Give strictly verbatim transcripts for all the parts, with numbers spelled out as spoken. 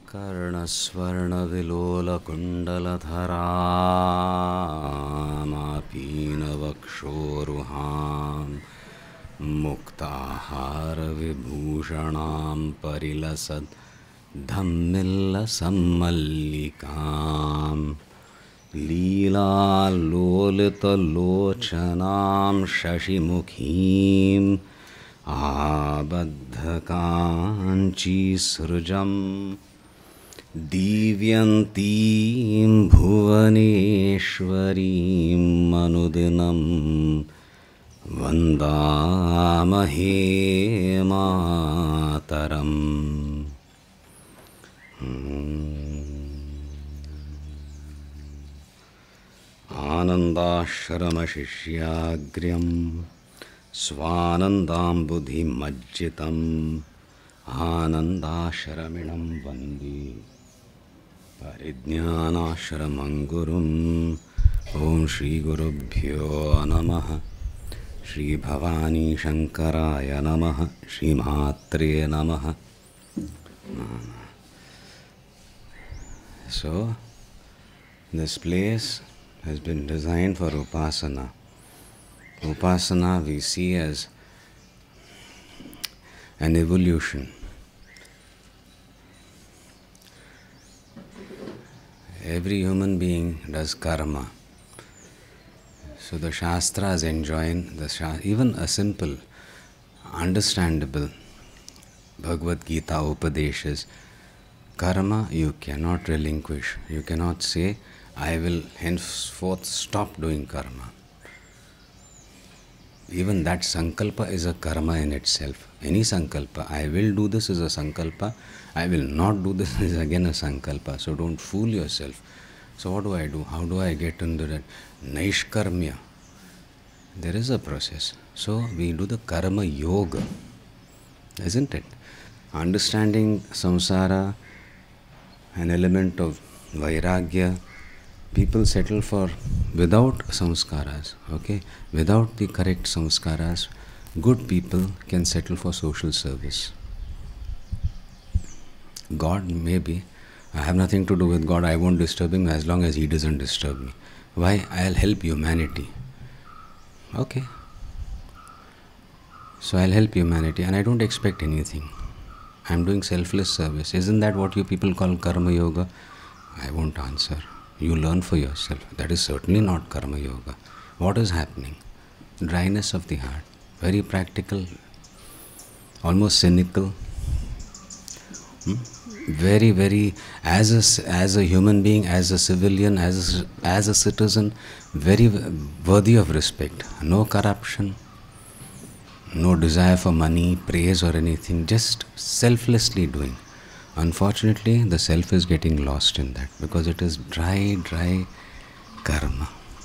कर्णस्वर्णविलोलकुण्डलधरामापीनवक्षोरुहां मुक्ताहारविभूषणां परिलसद् धम्मिल्लसम्मल्लिकां लीलालोलितलोचनां शशिमुखीम् आबद्धकाञ्चीसृजं दीव्यन्तीं भुवनेश्वरीं अनुदिनं वन्दामहे मातरम्। आनन्दाश्रमशिष्याग्र्यं स्वानन्दाम्बुधिमज्जितम् आनन्दाश्रमिणं वन्दे परिज्ञानाश्रमं गुरुम्। ॐ श्रीगुरुभ्यो नमः। श्रीभवानी शङ्कराय नमः। श्रीमात्रे नमः। So, this place has been designed for Upasana. Upasana we see as an evolution. Every human being does karma. So the Shastras enjoin, the Shas- even a simple, understandable Bhagavad Gita Upadeshas, karma you cannot relinquish. You cannot say, I will henceforth stop doing karma. Even that sankalpa is a karma in itself. Any sankalpa, I will do this is a sankalpa, I will not do this is again a sankalpa. So don't fool yourself. So what do I do? How do I get into that? Naishkarmya. There is a process. So we do the karma yoga, isn't it? Understanding samsara, an element of vairagya, people settle for without samskaras, okay? Without the correct samskaras, good people can settle for social service. God, maybe, I have nothing to do with God, I won't disturb him as long as he doesn't disturb me. Why? I'll help humanity. Okay. So I'll help humanity and I don't expect anything. I'm doing selfless service. Isn't that what you people call karma yoga? I won't answer. You learn for yourself. That is certainly not karma yoga. What is happening? Dryness of the heart. Very practical, almost cynical. Hmm? Very, very, as a, as a human being, as a civilian, as a, as a citizen, very worthy of respect. No corruption, no desire for money, praise or anything, just selflessly doing. Unfortunately, the self is getting lost in that because it is dry, dry karma.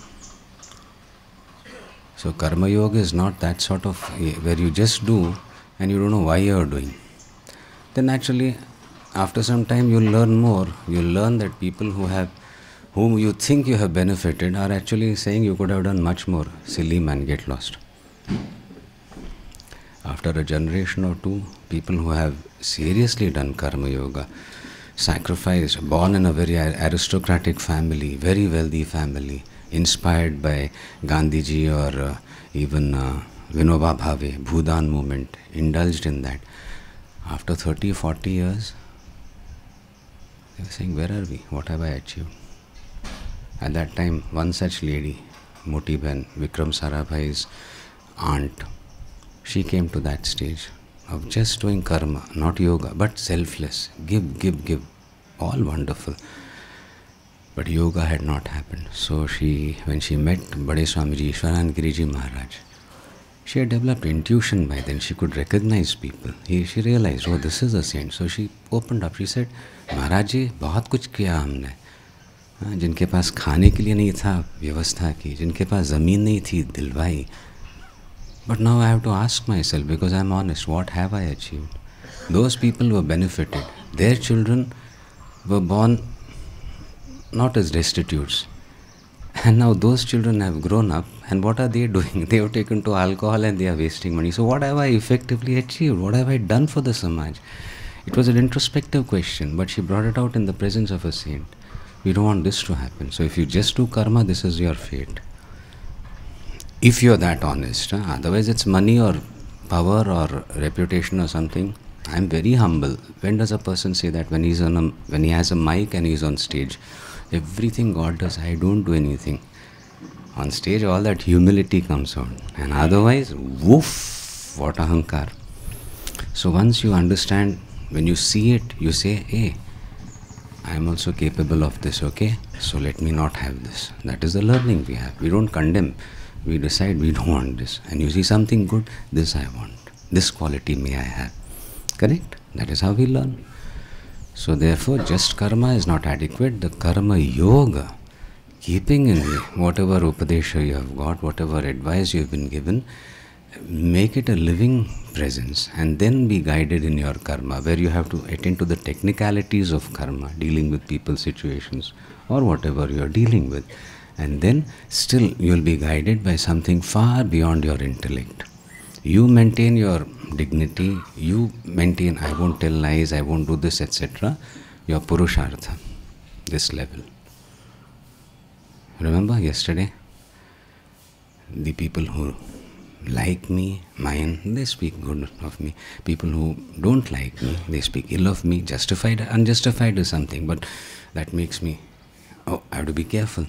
So karma yoga is not that sort of where you just do and you don't know why you are doing. Then naturally, after some time you'll learn more. You'll learn that people who have, whom you think you have benefited are actually saying you could have done much more. Silly man, get lost. After a generation or two, people who have seriously done karma yoga, sacrificed, born in a very aristocratic family, very wealthy family, inspired by Gandhiji or uh, even uh, Vinoba Bhave, Bhudan movement, indulged in that. After thirty, forty years, they were saying, where are we? What have I achieved? At that time, one such lady, Moti Ben, Vikram Sarabhai's aunt, she came to that stage of just doing karma, not yoga, but selfless. Give, give, give. All wonderful. But yoga had not happened. So she, when she met Bade Swamiji, Ishwaranagiriji Maharaj, she had developed intuition by then. She could recognize people. He, she realized, oh, this is a saint. So she opened up. She said, Maharaj ji, बहुत कुछ किया हमने. जिनके पास खाने के लिए नहीं था व्यवस्था की, जिनके पास ज़मीन नहीं थी दिलवाई. But now I have to ask myself, because I am honest, what have I achieved? Those people were benefited. Their children were born not as destitutes. And now those children have grown up, and what are they doing? They have taken to alcohol and they are wasting money. So what have I effectively achieved? What have I done for the Samaj? It was an introspective question, but she brought it out in the presence of a saint. We don't want this to happen. So if you just do karma, this is your fate. If you're that honest. Huh? Otherwise it's money or power or reputation or something. I'm very humble. When does a person say that? When he's on a, when he has a mic and he's on stage. Everything God does, I don't do anything. On stage, all that humility comes out. And otherwise, woof, what ahankar. So once you understand, when you see it, you say, hey, I am also capable of this, okay? So let me not have this. That is the learning we have. We don't condemn. We decide we don't want this. And you see something good, this I want. This quality may I have. Correct? That is how we learn. So therefore, just karma is not adequate. The karma yoga, keeping in whatever upadesha you have got, whatever advice you have been given, make it a living presence and then be guided in your karma, where you have to attend to the technicalities of karma, dealing with people, situations, or whatever you are dealing with. And then still you will be guided by something far beyond your intellect. You maintain your dignity, you maintain, I won't tell lies, I won't do this, et cetera. Your purushartha, this level. Remember yesterday, the people who like me, mine, they speak good of me. People who don't like me, they speak ill of me. Justified, unjustified is something, but that makes me, oh, I have to be careful.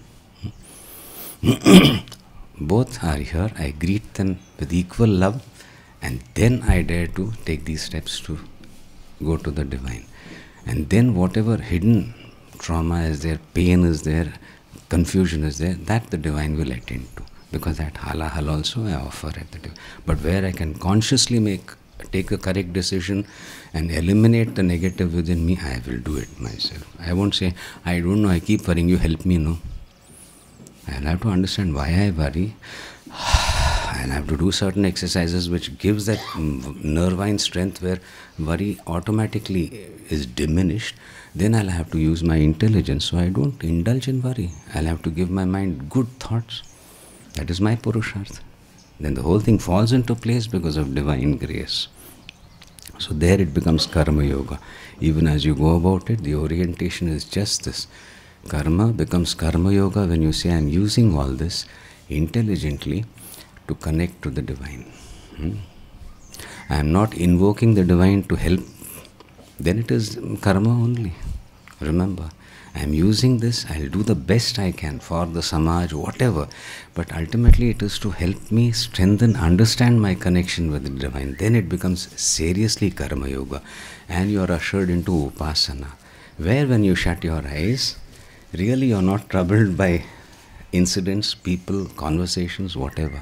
Both are here, I greet them with equal love, and then I dare to take these steps to go to the divine. And then whatever hidden trauma is there, pain is there, confusion is there, that the divine will attend to. Because that halahal also I offer at the divine. But where I can consciously make, take a correct decision and eliminate the negative within me, I will do it myself. I won't say, I don't know, I keep worrying, you help me, no. I'll have to understand why I worry. I'll have to do certain exercises which gives that nervine strength where worry automatically is diminished. Then I'll have to use my intelligence so I don't indulge in worry. I'll have to give my mind good thoughts. That is my purushartha. Then the whole thing falls into place because of divine grace. So there it becomes karma yoga. Even as you go about it, the orientation is just this. Karma becomes karma yoga when you say, I am using all this intelligently to connect to the divine. Hmm? I am not invoking the divine to help. Then it is karma only. Remember, I am using this, I will do the best I can for the samaj, whatever. But ultimately it is to help me strengthen, understand my connection with the divine. Then it becomes seriously karma yoga. And you are ushered into upasana. Where when you shut your eyes, really you are not troubled by incidents, people, conversations, whatever.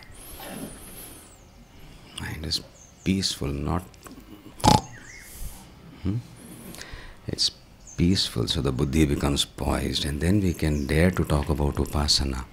Mind is peaceful, not... Hmm? It's peaceful, so the buddhi becomes poised, and then we can dare to talk about upasana.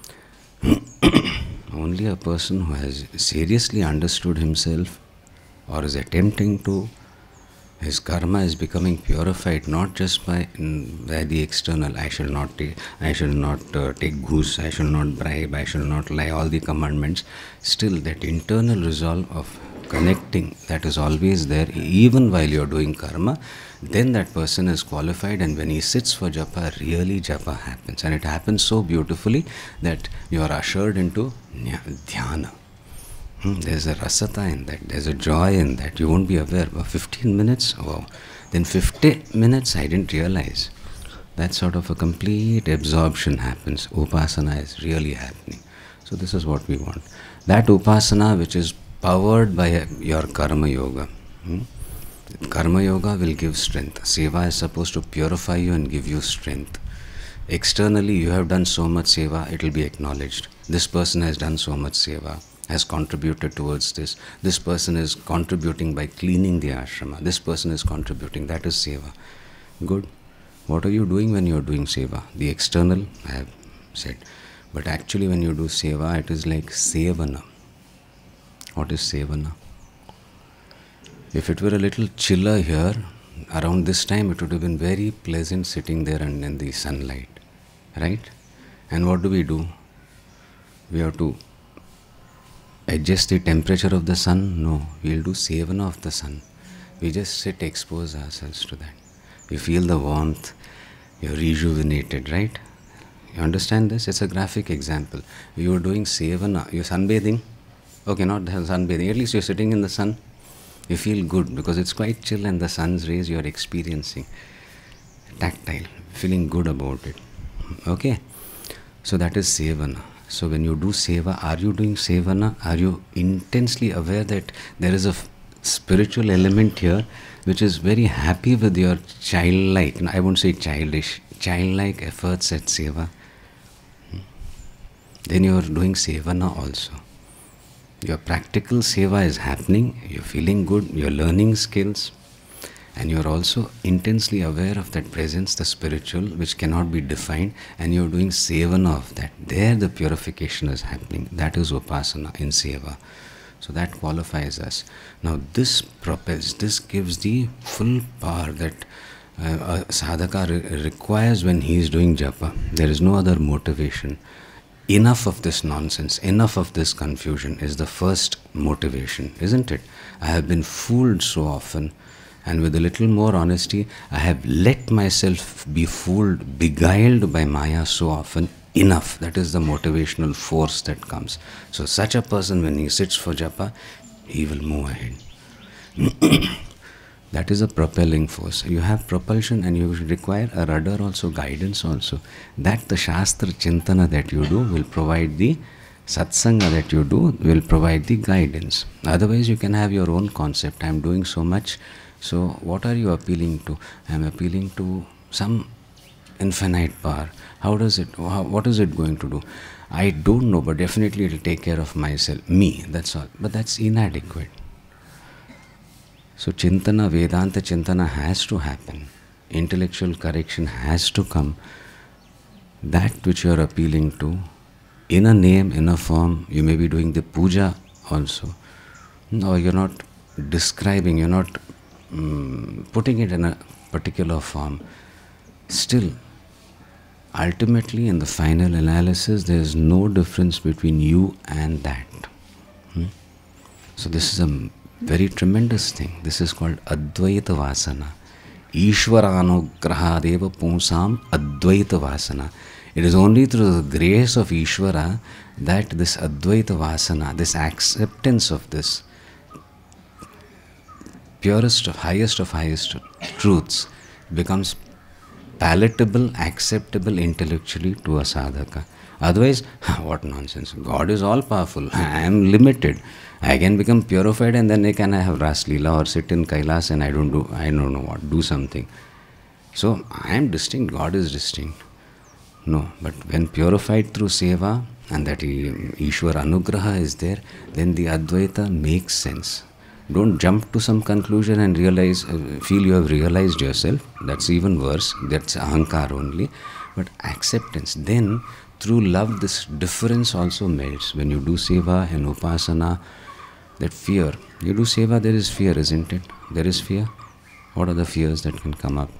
Only a person who has seriously understood himself or is attempting to, his karma is becoming purified not just by, by the external, I shall not take, I shall not uh, take goose, I shall not bribe, I shall not lie, all the commandments. Still that internal resolve of connecting that is always there, even while you are doing karma, then that person is qualified, and when he sits for japa, really japa happens. And it happens so beautifully that you are ushered into dhyana. Hmm, there's a rasata in that, there's a joy in that, you won't be aware. But fifteen minutes, wow. Then fifty minutes, I didn't realize. That sort of a complete absorption happens. Upasana is really happening. So this is what we want. That upasana which is powered by your karma yoga. Hmm? Karma yoga will give strength. Seva is supposed to purify you and give you strength. Externally, you have done so much seva, it will be acknowledged. This person has done so much seva, has contributed towards this. This person is contributing by cleaning the ashrama. This person is contributing. That is seva. Good. What are you doing when you are doing seva? The external, I have said. But actually when you do seva, it is like sevana. What is sevana? If it were a little chiller here, around this time it would have been very pleasant sitting there and in the sunlight. Right? And what do we do? We have to adjust the temperature of the sun? No. We will do sevana of the sun. We just sit, expose ourselves to that. You feel the warmth, you're rejuvenated, right? You understand this? It's a graphic example. You're doing sevana, you're sunbathing. Okay, not sunbathing, at least you're sitting in the sun. You feel good because it's quite chill and the sun's rays you're experiencing. Tactile, feeling good about it. Okay? So that is sevana. So when you do seva, are you doing sevana? Are you intensely aware that there is a f- spiritual element here which is very happy with your childlike, I won't say childish, childlike efforts at seva? Then you are doing sevana also. Your practical seva is happening, you're feeling good, you're learning skills, and you're also intensely aware of that presence, the spiritual, which cannot be defined, and you're doing sevana of that. There the purification is happening. That is upasana in seva. So that qualifies us. Now this propels, this gives the full power that uh, a sadhaka re- requires when he is doing japa. There is no other motivation. Enough of this nonsense, enough of this confusion is the first motivation, isn't it? I have been fooled so often, and with a little more honesty, I have let myself be fooled, beguiled by Maya so often. Enough. That is the motivational force that comes. So such a person, when he sits for japa, he will move ahead. That is a propelling force. You have propulsion and you require a rudder also, guidance also. That the Shastra Chintana that you do will provide the Satsanga that you do will provide the guidance. Otherwise you can have your own concept. I am doing so much. So what are you appealing to? I am appealing to some infinite power. How does it, how, what is it going to do? I don't know, but definitely it will take care of myself, me, that's all. But that's inadequate. So Chintana, Vedanta Chintana has to happen. Intellectual correction has to come. That which you are appealing to, in a name, in a form, you may be doing the puja also. No, you're not describing, you're not um, putting it in a particular form. Still, ultimately in the final analysis, there is no difference between you and that. Hmm? So this is a very tremendous thing. This is called Advaita Vasana. Ishwaranugrahadeva Punsam Advaita Vasana. It is only through the grace of Ishvara that this Advaita Vasana, this acceptance of this purest of highest of highest truths becomes palatable, acceptable intellectually to a sadhaka. Otherwise, what nonsense. God is all powerful. I am limited. I can become purified and then I can have Ras Leela or sit in Kailas and I don't do, I don't know what, do something. So I am distinct, God is distinct. No, but when purified through seva and that Ishwar Anugraha is there, then the Advaita makes sense. Don't jump to some conclusion and realize, uh, feel you have realized yourself. That's even worse. That's ahankar only. But acceptance. Then, through love, this difference also melts. When you do seva and upasana, that fear. You do seva, there is fear, isn't it? There is fear. What are the fears that can come up?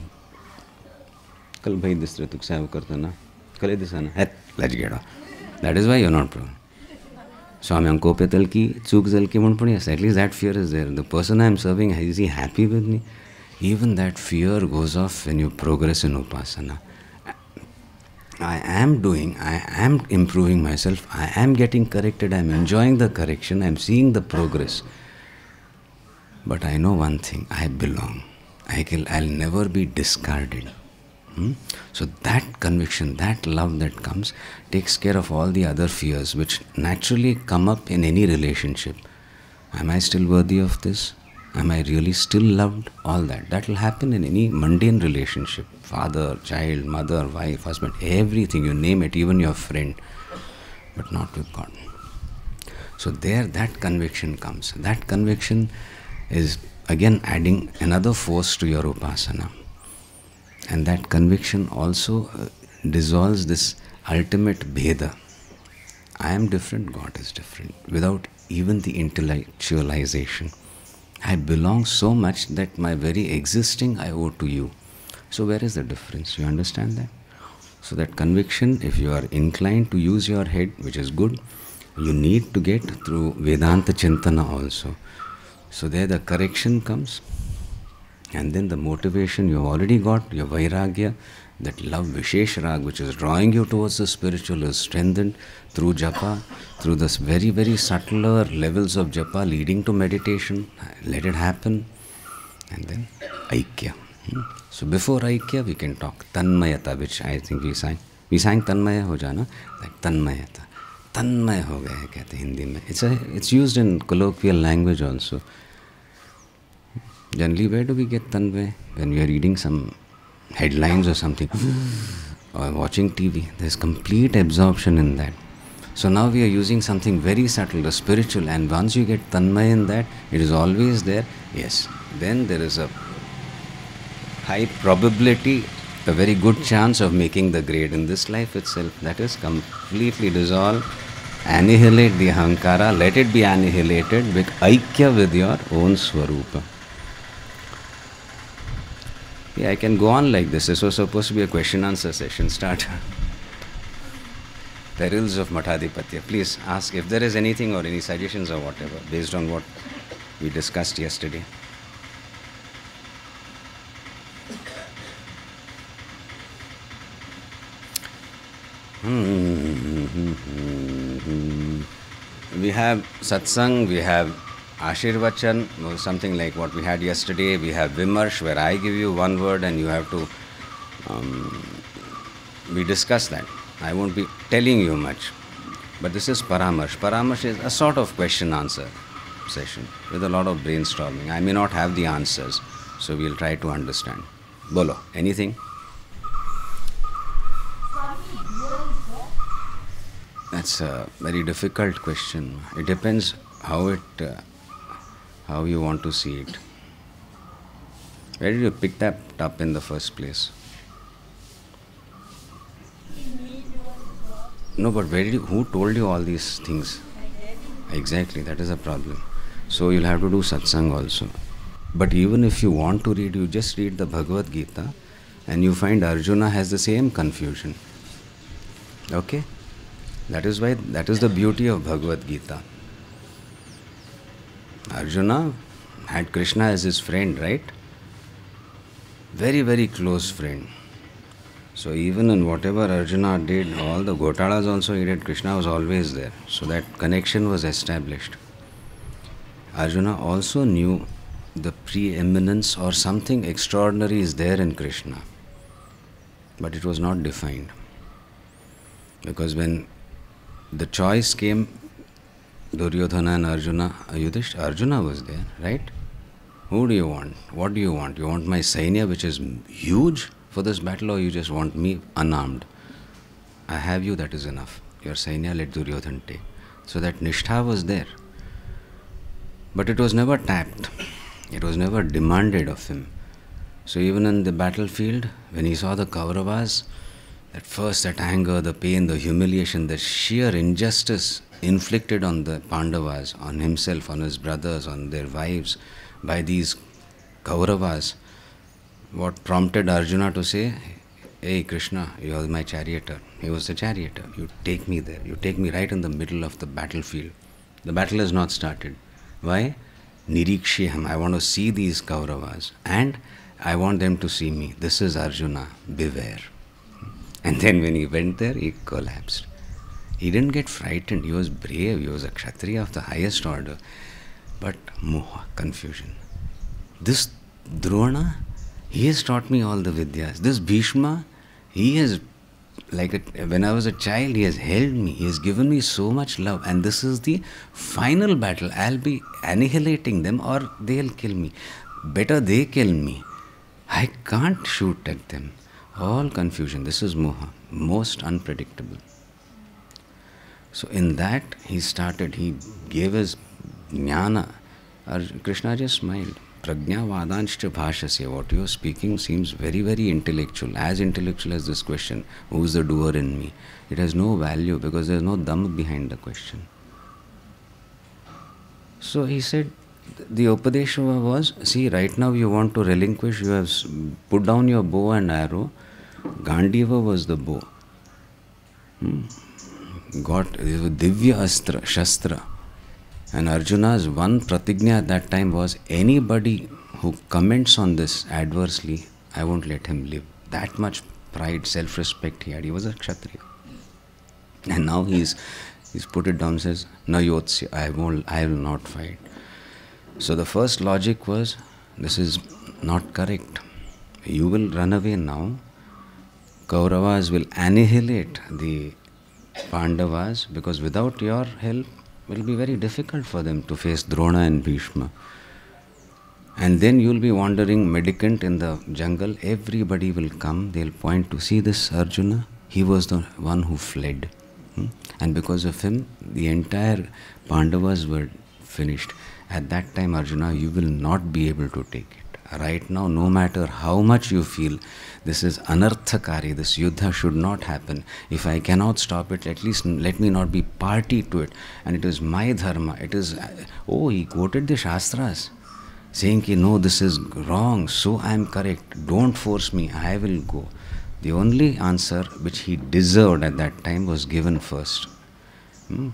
Kal bhai disra tuk seva karta na. Kale disana. Het, let's get on. That is why you're not prone. Swami Ankope Talki, Chuk Zalki Munpuni, at least that fear is there. The person I am serving, is he happy with me? Even that fear goes off when you progress in upasana. I am doing, I am improving myself, I am getting corrected, I am enjoying the correction, I am seeing the progress. But I know one thing, I belong. I will, I'll never be discarded. Hmm? So that conviction, that love that comes, takes care of all the other fears which naturally come up in any relationship. Am I still worthy of this? Am I really still loved? All that. That will happen in any mundane relationship. Father, child, mother, wife, husband, everything, you name it, even your friend. But not with God. So there that conviction comes. That conviction is again adding another force to your upasana. And that conviction also uh, dissolves this ultimate bheda. I am different, God is different, without even the intellectualization. I belong so much that my very existing I owe to you. So where is the difference? You understand that? So that conviction, if you are inclined to use your head, which is good, you need to get through Vedanta Chintana also. So there the correction comes, and then the motivation you've already got, your vairagya, that love, Vishesh Rag, which is drawing you towards the spiritual, is strengthened through japa, through this very, very subtler levels of japa leading to meditation. Let it happen. And then Aikya. Hmm? So before Aikya, we can talk Tanmayata, which I think we sang. We sang Tanmaya ho jana, like Tanmayata. Tanmay ho gaya hai, kehte Hindi mein. It's, a, it's used in colloquial language also. Generally, where do we get Tanmay? When we are reading some headlines or something, or watching T V. There's complete absorption in that. So now we are using something very subtle, the spiritual, and once you get Tanmay in that, it is always there. Yes, then there is a high probability, a very good chance of making the grade in this life itself. That is completely dissolve, annihilate the ahankara, let it be annihilated with aikya with your own swarupa. Yeah, I can go on like this. This was supposed to be a question answer session. Start. Perils of Mathadipatya. Please ask if there is anything or any suggestions or whatever based on what we discussed yesterday. We have satsang, we have Ashirvachan, something like what we had yesterday. We have Vimarsh, where I give you one word and you have to, um, we discuss that. I won't be telling you much. But this is Paramarsh. Paramarsh is a sort of question-answer session with a lot of brainstorming. I may not have the answers, so we'll try to understand. Bolo, anything? That's a very difficult question. It depends how it... Uh, how you want to see it. Where did you pick that up in the first place? No, but where did you, who told you all these things? Exactly, that is a problem. So you'll have to do satsang also. But even if you want to read, you just read the Bhagavad Gita and you find Arjuna has the same confusion. Okay? That is why, that is the beauty of Bhagavad Gita. Arjuna had Krishna as his friend, right? Very, very close friend. So even in whatever Arjuna did, all the Gotalas also he did, Krishna was always there. So that connection was established. Arjuna also knew the preeminence or something extraordinary is there in Krishna. But it was not defined. Because when the choice came, Duryodhana and Arjuna, Yudhishthira, Arjuna was there, right? Who do you want? What do you want? You want my Sainya, which is huge for this battle, or you just want me unarmed? I have you, that is enough. Your Sainya, let Duryodhana take. So that Nishtha was there. But it was never tapped. It was never demanded of him. So even in the battlefield, when he saw the Kauravas, at first that anger, the pain, the humiliation, the sheer injustice inflicted on the Pandavas, on himself, on his brothers, on their wives, by these Kauravas, what prompted Arjuna to say, hey Krishna, you are my charioteer. He was the charioteer. You take me there. You take me right in the middle of the battlefield. The battle has not started. Why? Nirikshiham. I want to see these Kauravas and I want them to see me. This is Arjuna. Beware. And then when he went there, he collapsed. He didn't get frightened. He was brave. He was a Kshatriya of the highest order. But moha, confusion. This Drona, he has taught me all the vidyas. This Bhishma, he has, like a, when I was a child, he has held me. He has given me so much love. And this is the final battle. I'll be annihilating them or they'll kill me. Better they kill me. I can't shoot at them. All confusion. This is moha. Most unpredictable. So in that, he started, he gave his jnana. Krishna just smiled. Prajna vadanshcha bhashasya. What you are speaking seems very, very intellectual. As intellectual as this question, who is the doer in me? It has no value because there is no dam behind the question. So he said, the Upadesha was, see, right now you want to relinquish, you have put down your bow and arrow. Gandiva was the bow. Hmm. Got Divya Astra, Shastra. And Arjuna's one pratigna at that time was, anybody who comments on this adversely, I won't let him live. That much pride, self-respect he had. He was a Kshatriya. And now he's he's put it down, says, Na yotsya, I won't, I will not fight. So the first logic was, this is not correct. You will run away now. Kauravas will annihilate the Pandavas, because without your help, it will be very difficult for them to face Drona and Bhishma. And then you will be wandering mendicant in the jungle. Everybody will come. They will point to, see this Arjuna? He was the one who fled. Hmm? And because of him, the entire Pandavas were finished. At that time, Arjuna, you will not be able to take it. Right now, no matter how much you feel, this is anarthakari, this yuddha should not happen. If I cannot stop it, at least let me not be party to it. And it is my dharma. It is, oh, he quoted the Shastras, saying, ki, no, this is wrong, so I am correct. Don't force me, I will go. The only answer which he deserved at that time was given first. Hmm?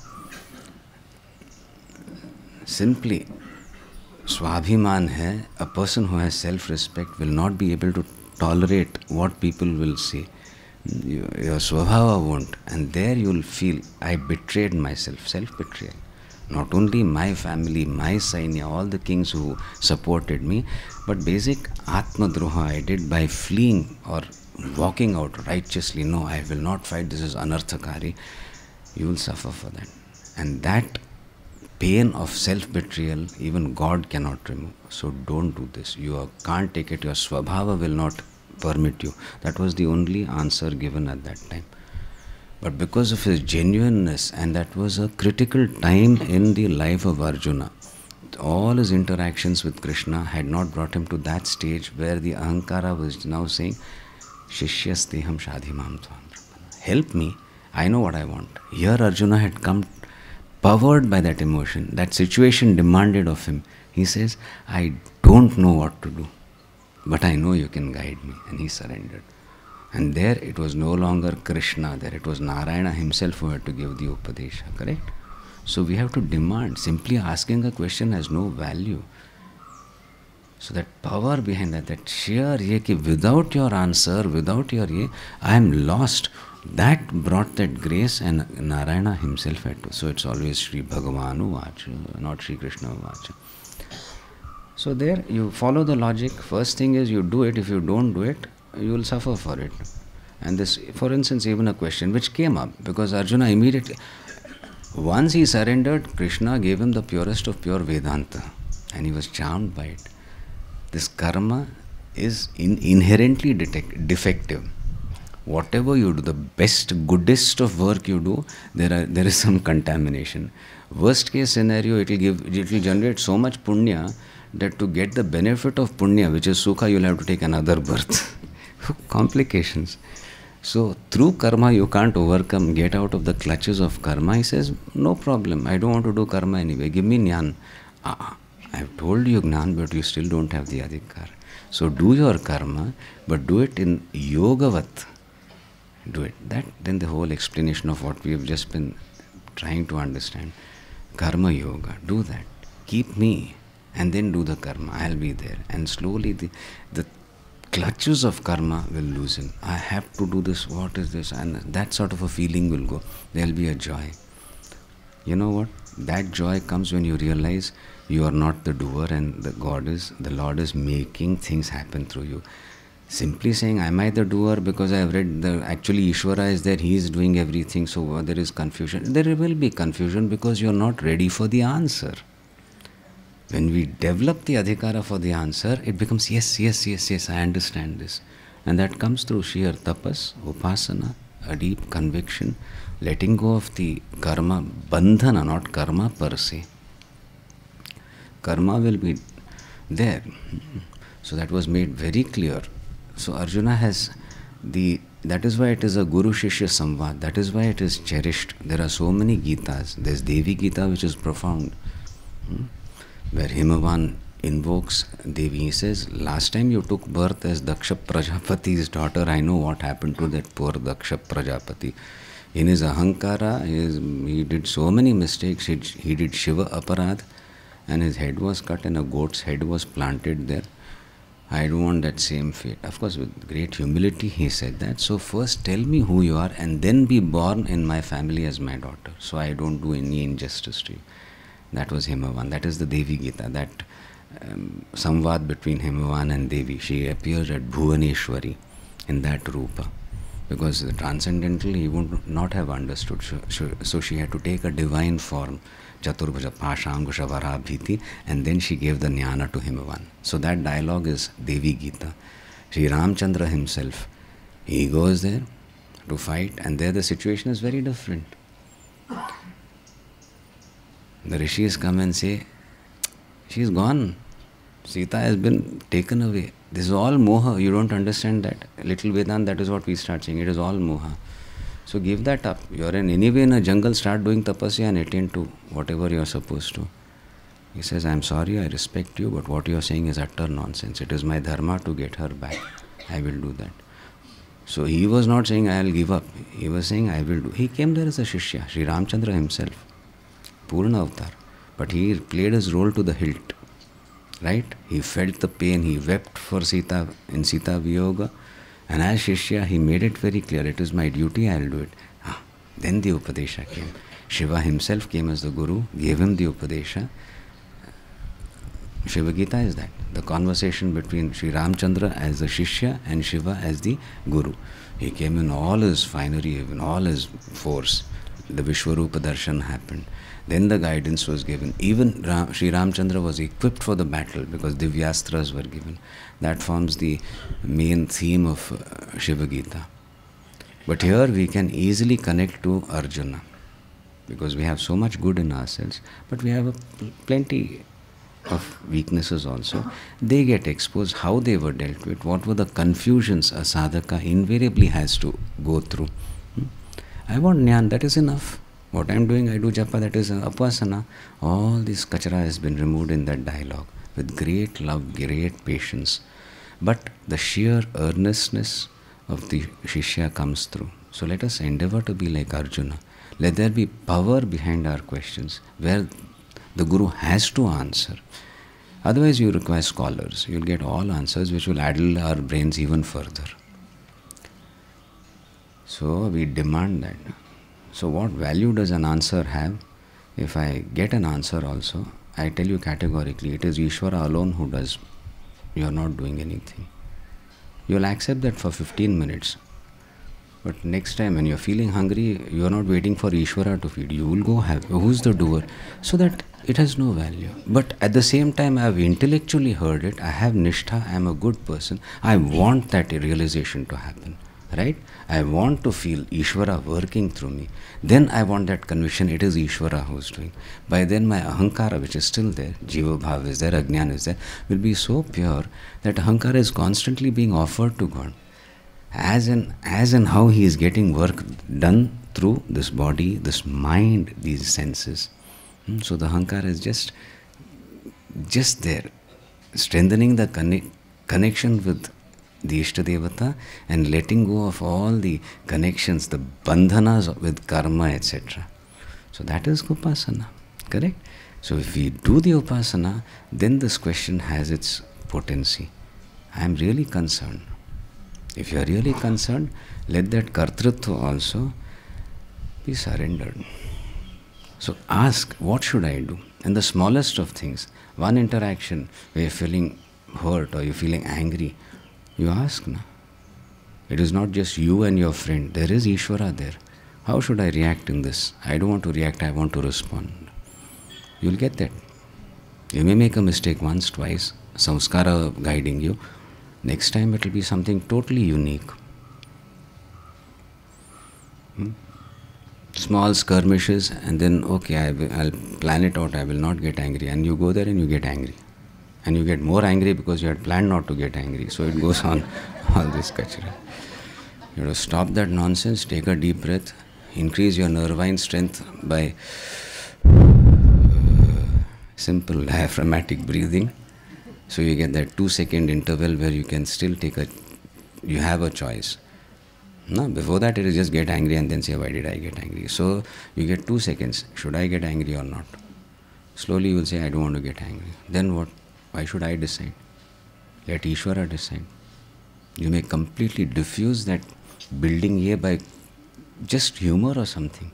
Simply, Swabhiman hai, a person who has self-respect will not be able to tolerate what people will say. Your, your Swabhava won't. And there you will feel, I betrayed myself, self-betrayal. Not only my family, my Sainya, all the kings who supported me, but basic Atmadroha I did by fleeing or walking out righteously. No, I will not fight, this is anarthakari. You will suffer for that. And that pain of self-betrayal, even God cannot remove. So don't do this. You are, can't take it. Your Swabhava will not permit you. That was the only answer given at that time. But because of his genuineness, and that was a critical time in the life of Arjuna, all his interactions with Krishna had not brought him to that stage where the Ahankara was now saying, Shishyasteham shadhimam tvam. Help me, I know what I want. Here Arjuna had come powered by that emotion. That situation demanded of him. He says, I don't know what to do, but I know you can guide me. And he surrendered. And there it was no longer Krishna, there it was Narayana himself who had to give the Upadesha, correct? So we have to demand. Simply asking a question has no value. So that power behind that, that sheer ye ki without your answer, without your ye, I am lost. That brought that grace, and Narayana himself had to. So it's always Shri Bhagavanu Vacha, not Shri Krishna Vacha. So there you follow the logic. First thing is you do it. If you don't do it, you will suffer for it. And this, for instance, even a question which came up, because Arjuna immediately, once he surrendered, Krishna gave him the purest of pure Vedanta, and he was charmed by it. This karma is in, inherently detect, defective. Whatever you do, the best, goodest of work you do, there are there is some contamination. Worst case scenario, it will give, it will generate so much punya that to get the benefit of punya, which is sukha, you will have to take another birth. Complications. So through karma you can't overcome, get out of the clutches of karma. He says, no problem, I don't want to do karma anyway, give me jnana. Ah, I've told you jnana, but you still don't have the adhikar. So do your karma, but do it in yogavat. Do it. That, then the whole explanation of what we have just been trying to understand. Karma yoga, do that. Keep me, and then do the karma. I'll be there. And slowly the, the clutches of karma will loosen. I have to do this, what is this? And that sort of a feeling will go. There will be a joy. You know what? That joy comes when you realize you are not the doer, and the God is, the Lord is making things happen through you. Simply saying, am I the doer because I have read the, actually Ishvara is there, he is doing everything, so there is confusion. There will be confusion because you are not ready for the answer. When we develop the adhikara for the answer, it becomes, yes, yes, yes, yes, I understand this. And that comes through sheer tapas, upasana, a deep conviction, letting go of the karma, bandhana, not karma per se. Karma will be there. So that was made very clear. So Arjuna has the, that is why it is a Guru-Shishya Samvad, that is why it is cherished. There are so many Gitas. There is Devi Gita, which is profound, hmm? where Himavan invokes Devi. He says, last time you took birth as Daksha Prajapati's daughter, I know what happened to that poor Daksha Prajapati. In his ahankara, his, he did so many mistakes. He, he did Shiva aparadh, and his head was cut and a goat's head was planted there. I don't want that same fate. Of course, with great humility he said that. So first tell me who you are and then be born in my family as my daughter, so I don't do any injustice to you. That was Himavan. That is the Devi Gita. That um, samvad between Himavan and Devi. She appears at Bhuvaneshwari in that Rupa. Because the transcendental he would not have understood. So she had to take a divine form. Chaturbhaja Pashankusha Varabhiti, and then she gave the jnana to Himavan. So that dialogue is Devi Gita. Shri Ramchandra himself, he goes there to fight, and there the situation is very different. The rishis come and say, she's gone. Sita has been taken away. This is all moha. You don't understand that. Little Vedanta, that is what we start saying. It is all moha. So give that up. You are in anyway in a jungle, start doing tapasya and attain to whatever you are supposed to. He says, I am sorry, I respect you, but what you are saying is utter nonsense. It is my dharma to get her back. I will do that. So he was not saying, I will give up. He was saying, I will do. He came there as a Shishya, Sri Ramchandra himself, Purna Avatar. But he played his role to the hilt. Right? He felt the pain, he wept for Sita in Sita Viyoga. And as Shishya, he made it very clear, it is my duty, I will do it. Ah, then the Upadesha came. Shiva himself came as the Guru, gave him the Upadesha. Shiva Gita is that. The conversation between Sri Ramchandra as the Shishya and Shiva as the Guru. He came in all his finery, in all his force. The Vishwarupa Darshan happened. Then the guidance was given. Even Ram, Sri Ramchandra was equipped for the battle because Divyastras were given. That forms the main theme of uh, Shiva Gita. But here we can easily connect to Arjuna because we have so much good in ourselves, but we have a pl plenty of weaknesses also. They get exposed, how they were dealt with, what were the confusions a sadhaka invariably has to go through. Hmm? I want jnana, that is enough. What I am doing, I do japa, that is upasana. All this kachara has been removed in that dialogue with great love, great patience. But the sheer earnestness of the Shishya comes through. So let us endeavor to be like Arjuna. Let there be power behind our questions where the Guru has to answer. Otherwise you require scholars. You will get all answers which will addle our brains even further. So we demand that. So what value does an answer have? If I get an answer also, I tell you categorically, it is Ishvara alone who does. You are not doing anything. You will accept that for fifteen minutes. But next time when you are feeling hungry, you are not waiting for Ishvara to feed. You will go have, who's the doer? So that it has no value. But at the same time, I have intellectually heard it. I have nishtha, I am a good person. I want that realization to happen. Right? I want to feel Ishvara working through me. Then I want that conviction, it is Ishvara who is doing. By then my ahankara, which is still there, jiva bhav is there, ajnana is there, will be so pure that ahankara is constantly being offered to God. As in, as in how he is getting work done through this body, this mind, these senses. Hmm? So the ahankara is just, just there, strengthening the conne connection with the Ishtadevata and letting go of all the connections, the bandhanas with karma, et cetera. So that is upasana, correct? So if we do the upasana, then this question has its potency. I am really concerned. If you are really concerned, let that kartrutva also be surrendered. So ask, what should I do? And the smallest of things, one interaction where you are feeling hurt or you are feeling angry, you ask, na? It is not just you and your friend. There is Ishvara there. How should I react in this? I don't want to react, I want to respond. You will get that. You may make a mistake once, twice, samskara guiding you. Next time it will be something totally unique. Hmm? Small skirmishes and then, okay, I will, I'll plan it out, I will not get angry. And you go there and you get angry. And you get more angry because you had planned not to get angry. So it goes on, all this kachara. You have to stop that nonsense, take a deep breath, increase your nervine strength by uh, simple diaphragmatic breathing. So you get that two second interval where you can still take a, you have a choice. No, before that it is just get angry and then say, why did I get angry? So you get two seconds. Should I get angry or not? Slowly you will say, I don't want to get angry. Then what? Why should I decide? Let Ishvara decide. You may completely diffuse that building here by just humor or something.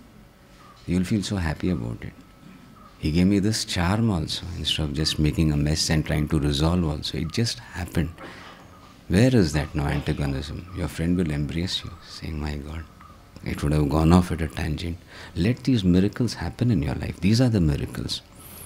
You will feel so happy about it. He gave me this charm also, instead of just making a mess and trying to resolve also. It just happened. Where is that now antagonism? Your friend will embrace you, saying, my God, it would have gone off at a tangent. Let these miracles happen in your life. These are the miracles.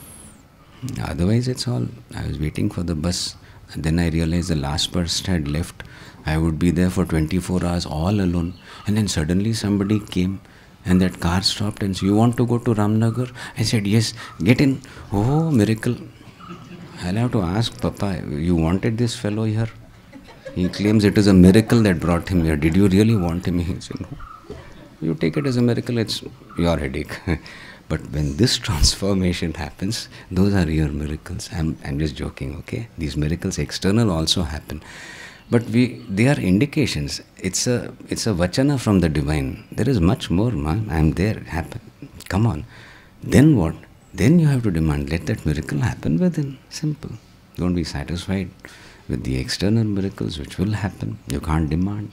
Otherwise it's all, I was waiting for the bus, and then I realized the last bus had left. I would be there for twenty-four hours all alone, and then suddenly somebody came and that car stopped and said, you want to go to Ramnagar? I said, yes, get in. Oh, miracle. I'll have to ask Papa, you wanted this fellow here? He claims it is a miracle that brought him here. Did you really want him? He said, no. You take it as a miracle, it's your headache. But when this transformation happens, those are your miracles. I'm, I'm just joking, okay? These miracles external also happen. But we, they are indications. It's a, it's a vachana from the divine. There is much more, man. I'm there. Happen. Come on. Then what? Then you have to demand, let that miracle happen within. Simple. Don't be satisfied with the external miracles which will happen. You can't demand.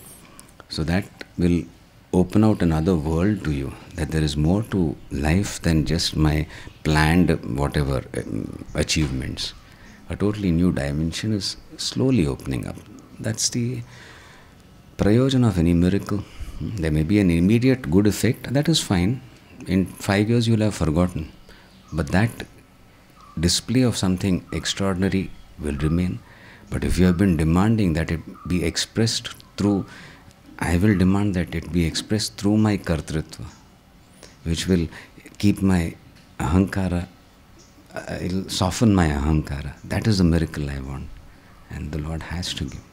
So that will open out another world to you, that there is more to life than just my planned whatever um, achievements. A totally new dimension is slowly opening up. That's the prayojana of any miracle. There may be an immediate good effect, that is fine. In five years you will have forgotten. But that display of something extraordinary will remain. But if you have been demanding that it be expressed through, I will demand that it be expressed through my kartritva, which will keep my ahankara, uh, it'll soften my ahankara. That is the miracle I want. And the Lord has to give.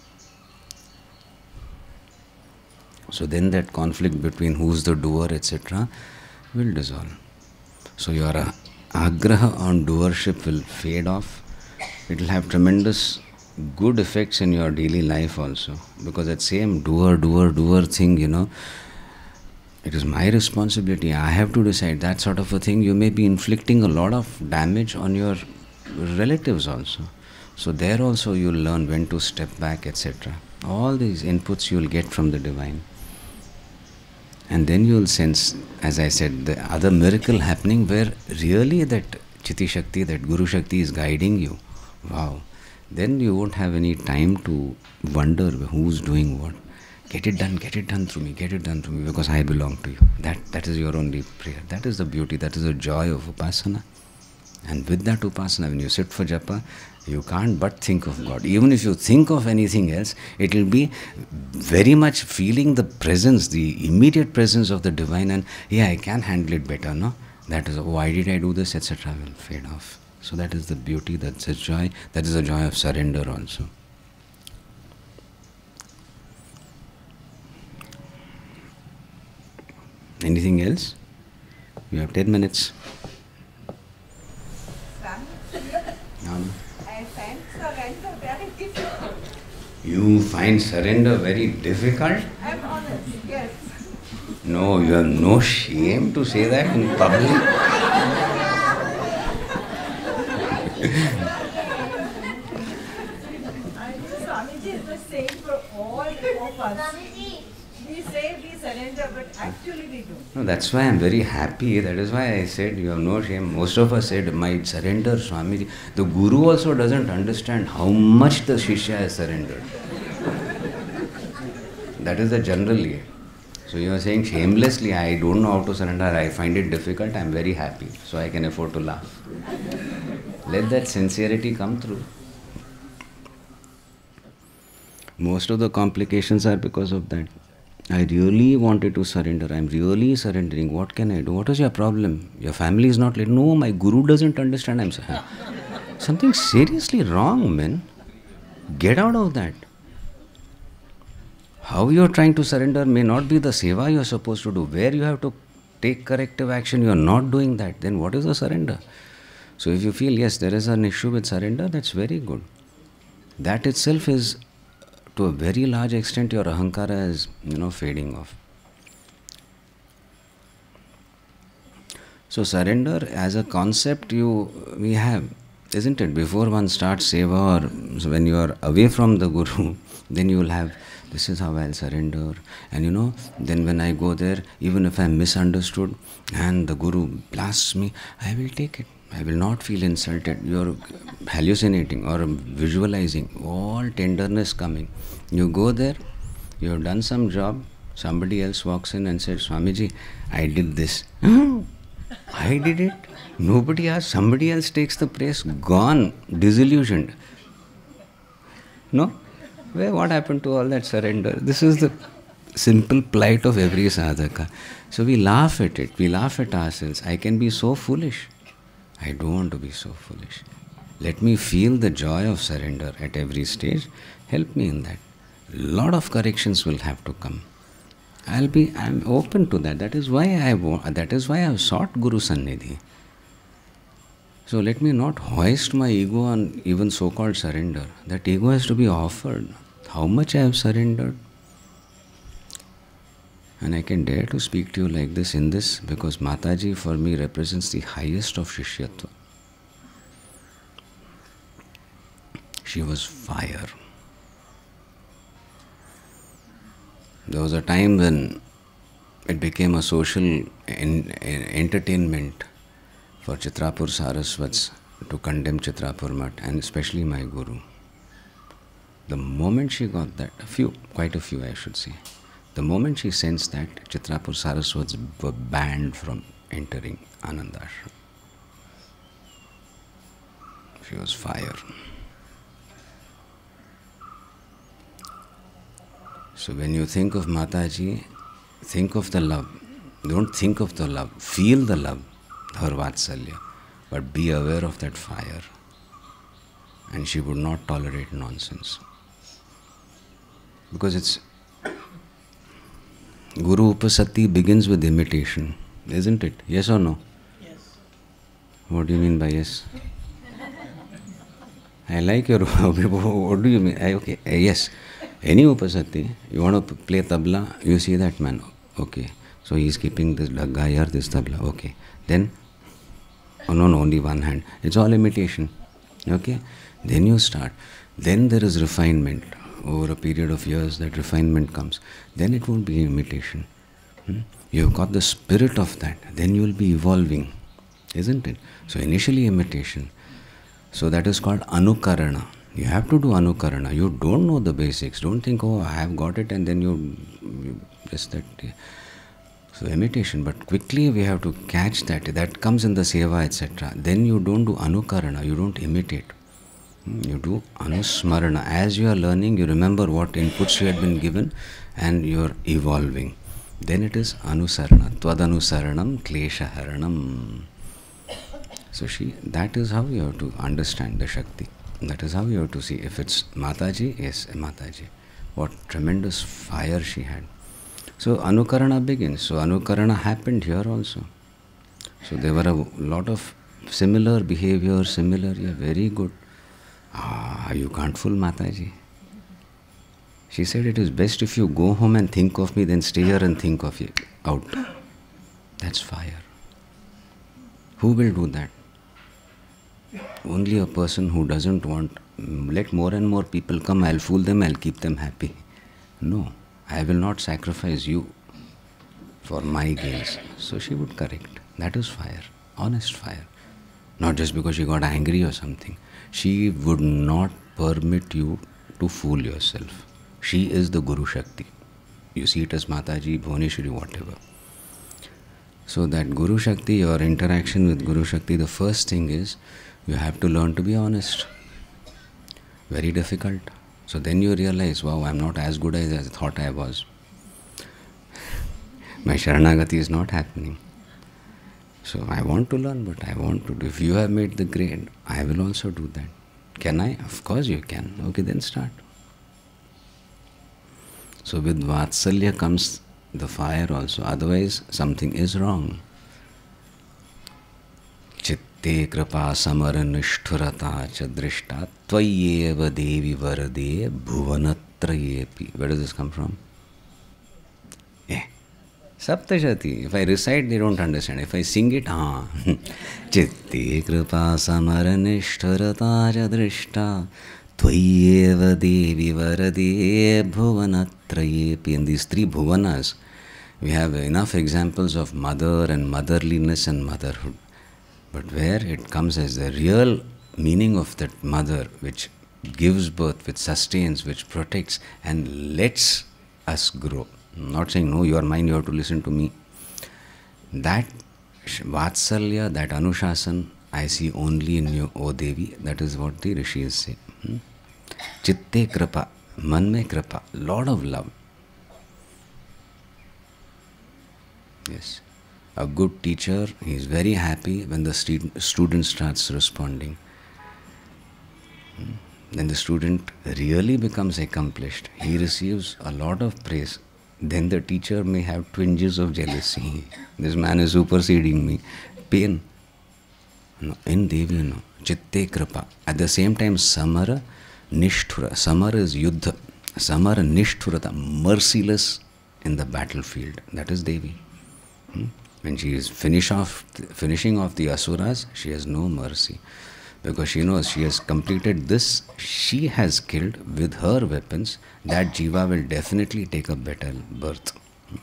So then that conflict between who's the doer, et cetera will dissolve. So your uh, agraha on doership will fade off. It will have tremendous good effects in your daily life also. Because that same doer, doer, doer thing, you know, it is my responsibility. I have to decide. That sort of a thing, you may be inflicting a lot of damage on your relatives also. So there also you will learn when to step back, et cetera. All these inputs you will get from the divine. And then you will sense, as I said, the other miracle happening where really that Chiti Shakti, that Guru Shakti is guiding you. Wow. Then you won't have any time to wonder who's doing what. Get it done, get it done through me, get it done through me, because I belong to you. That, that is your only prayer. That is the beauty, that is the joy of Upasana. And with that Upasana, when you sit for japa, you can't but think of God. Even if you think of anything else, it will be very much feeling the presence, the immediate presence of the divine, and yeah, I can handle it better, no? That is, oh, why did I do this, et cetera will fade off. So that is the beauty, that's the joy, that is the joy of surrender also. Anything else? We have ten minutes. Um, I find surrender very difficult. You find surrender very difficult? I'm honest, yes. No, you have no shame to say that in public. I know Swamiji is the same for all of us. We say we surrender, but actually we don't. No, that's why I'm very happy. That is why I said you have no shame. Most of us said, my surrender, Swamiji. The Guru also doesn't understand how much the Shishya has surrendered. That is the general. So you are saying shamelessly, I don't know how to surrender, I find it difficult, I'm very happy. So I can afford to laugh. Let that sincerity come through. Most of the complications are because of that. I really wanted to surrender. I'm really surrendering. What can I do? What is your problem? Your family is not late. No, my Guru doesn't understand. I'm saying something seriously wrong, man. Get out of that. How you're trying to surrender may not be the seva you're supposed to do. Where you have to take corrective action, you're not doing that. Then what is the surrender? So if you feel, yes, there is an issue with surrender, that's very good. That itself is to a very large extent your ahankara is, you know, fading off. So surrender as a concept you we have, isn't it? Before one starts seva, or when you are away from the Guru, then you will have, this is how I'll surrender. And you know, then when I go there, even if I'm misunderstood and the Guru blasts me, I will take it. I will not feel insulted. You're hallucinating or visualizing, all tenderness coming. You go there, you have done some job, somebody else walks in and says, Swamiji, I did this. I did it. Nobody asked, somebody else takes the praise. Gone, disillusioned. No? Well, what happened to all that surrender? This is the simple plight of every sadhaka. So we laugh at it, we laugh at ourselves. I can be so foolish. I don't want to be so foolish. Let me feel the joy of surrender at every stage. Help me in that. Lot of corrections will have to come. I'll be, I'm open to that. That is why I want, that is why I've sought Guru Sannidhi. So let me not hoist my ego on even so-called surrender. That ego has to be offered. How much I have surrendered. And I can dare to speak to you like this in this because Mataji for me represents the highest of Shishyatva. She was fire. There was a time when it became a social en entertainment for Chitrapur Saraswats to condemn Chitrapur Mutt and especially my Guru. The moment she got that, a few, quite a few I should say, the moment she sensed that, Chitrapur Saraswats were banned from entering Anandashram. She was fire. So when you think of Mataji, think of the love. Don't think of the love. Feel the love, her Vatsalya. But be aware of that fire. And she would not tolerate nonsense. Because it's Guru Upasati begins with imitation, isn't it? Yes or no? Yes. What do you mean by yes? I like your, what do you mean? I, okay, yes. Any Upasati, you want to play tabla, you see that man, okay. So he is keeping this dhagga or this tabla, okay. Then, oh no, no, only one hand. It's all imitation, okay. Then you start. Then there is refinement. Over a period of years, that refinement comes. Then it won't be imitation. Hmm? You've got the spirit of that. Then you will be evolving, isn't it? So initially imitation. So that is called anukarana. You have to do anukarana. You don't know the basics. Don't think, oh, I have got it and then you, you just that. So imitation, but quickly we have to catch that. That comes in the seva, et cetera. Then you don't do anukarana. You don't imitate. You do anusmarana. As you are learning, you remember what inputs you had been given and you are evolving. Then it is anusarana. Tvadanusaranam kleshaharanam. So she, that is how you have to understand the Shakti. That is how you have to see. If it's Mataji, yes, Mataji. What tremendous fire she had. So Anukarana begins. So Anukarana happened here also. So there were a lot of similar behavior, similar, yeah, very good. Ah, you can't fool Mataji. She said it is best if you go home and think of me, then stay here and think of it out. That's fire. Who will do that? Only a person who doesn't want, let more and more people come, I'll fool them, I'll keep them happy. No, I will not sacrifice you for my gains. So she would correct. That is fire, honest fire. Not just because she got angry or something. She would not permit you to fool yourself. She is the Guru Shakti. You see it as Mataji, Bhuvaneshwari, whatever. So that Guru Shakti, your interaction with Guru Shakti, the first thing is, you have to learn to be honest. Very difficult. So then you realize, wow, I'm not as good as I thought I was. My Sharanagati is not happening. So I want to learn, but I want to do. If you have made the grade, I will also do that. Can I? Of course you can. Okay, then start. So with Vatsalya comes the fire also. Otherwise, something is wrong. Chitte kripa samara nishthurata cha drishta tvayeva devi varade bhuvanat Bhuvanattrayepi. Where does this come from? Eh. Saptashati. If I recite, they don't understand. If I sing it, ah. Chitti kripa samaranishtarataja drishta Tvayeva devi varade bhuvanatrayepi. In these three bhuvanas, we have enough examples of mother and motherliness and motherhood. But where it comes as the real meaning of that mother, which gives birth, which sustains, which protects and lets us grow. I'm not saying, no, you are mine, you have to listen to me. That Vatsalya, that Anushasan, I see only in you, O Devi. That is what the Rishis say. Hmm? Chitte kripa, man mein kripa, lot of love. Yes. A good teacher, he is very happy when the student starts responding. Hmm? Then the student really becomes accomplished. He receives a lot of praise. Then the teacher may have twinges of jealousy. This man is superseding me. Pain. No, in Devi, no. Chitte kripa. At the same time, samara, nishthura. Samara is yuddha. Samara, nishthurata. Merciless in the battlefield. That is Devi. Hmm? When she is finish off, finishing off the asuras, she has no mercy. Because she knows she has completed this, she has killed with her weapons, that jiva will definitely take a better birth.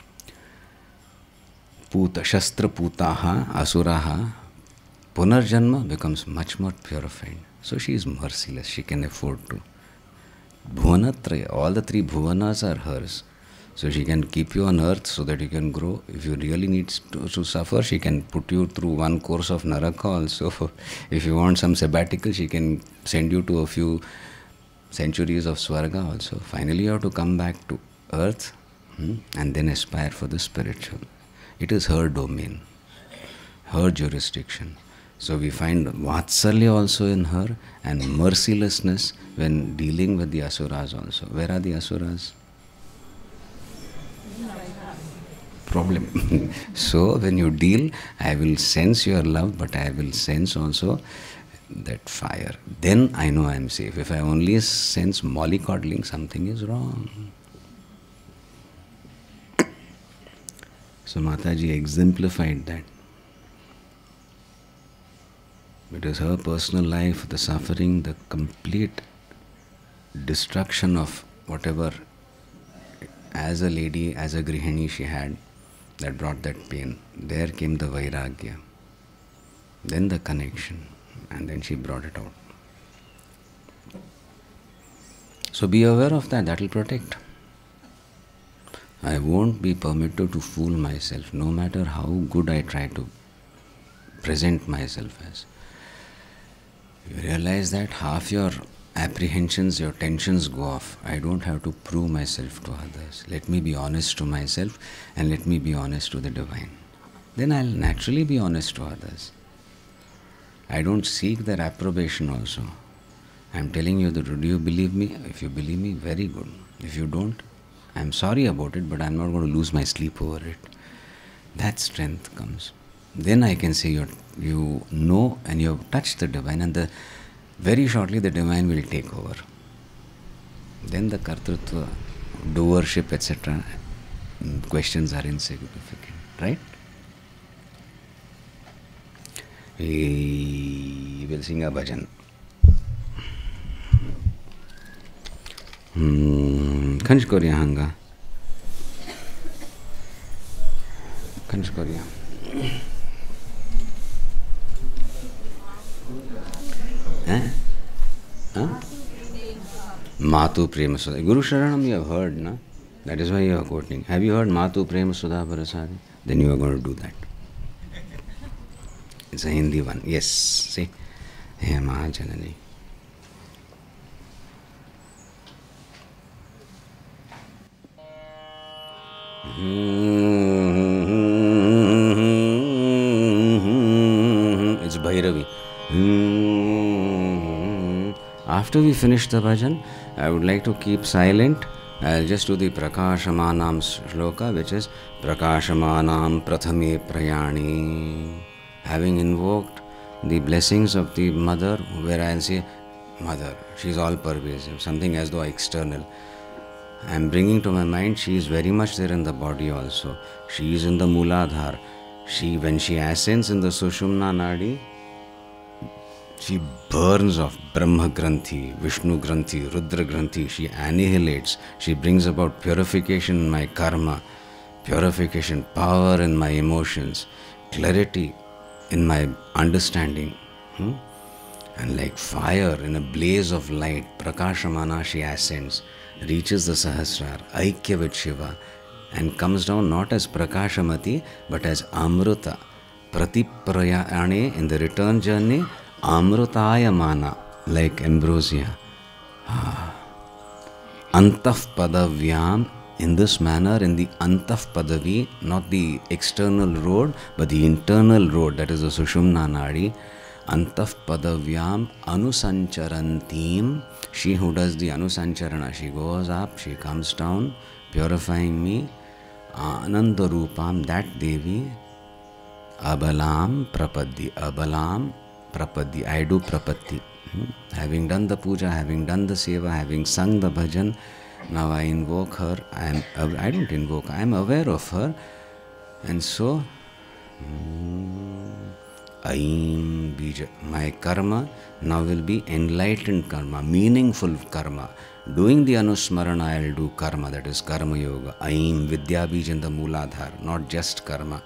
Puta, shastra putaha, asuraha, punarjanma becomes much more purified. So she is merciless, she can afford to. Bhuvanatraya, all the three bhuvanas are hers. So she can keep you on earth so that you can grow. If you really need to, to suffer, she can put you through one course of Naraka also. If you want some sabbatical, she can send you to a few centuries of Swarga also. Finally, you have to come back to earth hmm, and then aspire for the spiritual. It is her domain, her jurisdiction. So we find Vatsalya also in her and mercilessness when dealing with the Asuras also. Where are the Asuras? Problem. So when you deal, I will sense your love, but I will sense also that fire. Then I know I am safe. If I only sense mollycoddling, something is wrong. So Mataji exemplified that. It is her personal life, the suffering, the complete destruction of whatever as a lady, as a grihini she had, that brought that pain. There came the vairagya, then the connection, and then she brought it out. So be aware of that, that will protect. I won't be permitted to fool myself, no matter how good I try to present myself as. You realize that half your apprehensions, your tensions go off. I don't have to prove myself to others. Let me be honest to myself and let me be honest to the divine. Then I'll naturally be honest to others. I don't seek their approbation also. I'm telling you that, do you believe me? If you believe me, very good. If you don't, I'm sorry about it, but I'm not going to lose my sleep over it. That strength comes. Then I can say you're, you know and you have touched the divine, and the very shortly the divine will take over. Then the kartrutva, doership, et cetera questions are insignificant, right? We will sing a bhajan. Kanch Korea hanga. Kanch Korea. Eh? Huh? Matu Prema Sudha. Guru Sharanam you have heard, na? That is why you are quoting. Have you heard Matu Prema Sudha Parasari? Then you are going to do that. It's a Hindi one. Yes. See? Hey Mahajanani. It's Bhairavi. After we finish the bhajan, I would like to keep silent. I'll just do the Prakashamanam shloka, which is Prakashamanam Prathame Prayani. Having invoked the blessings of the mother, where I'll say, Mother, she's all pervasive, something as though external. I am bringing to my mind, she is very much there in the body also. She is in the Mooladhar. She, when she ascends in the Sushumna Nadi, she burns off Brahma Granthi, Vishnu Granthi, Rudra Granthi. She annihilates. She brings about purification in my karma, purification, power in my emotions, clarity in my understanding. Hmm? And like fire in a blaze of light, Prakashamana, she ascends, reaches the Sahasrar, Aikya with Shiva, and comes down not as Prakashamati, but as Amruta. Pratiprayane, in the return journey, Amrutayamana, like ambrosia. Ah. Antaf Padavyam, in this manner, in the Antaf Padavi, not the external road, but the internal road, that is the Sushumna Nadi. Antaf Padavyam Anusancharantim, she who does the Anusancharana, she goes up, she comes down, purifying me. Anandarupam, that Devi, Abalam Prapaddi, Abalam Prapaddi, I do Prapatti. Hmm? Having done the puja, having done the seva, having sung the bhajan, now I invoke her. I am, I don't invoke, I am aware of her. And so, hmm, Aim Bija, my karma now will be enlightened karma, meaningful karma. Doing the Anusmarana, I will do karma, that is Karma Yoga. Aim Vidya Bij in the Mooladhar, not just karma.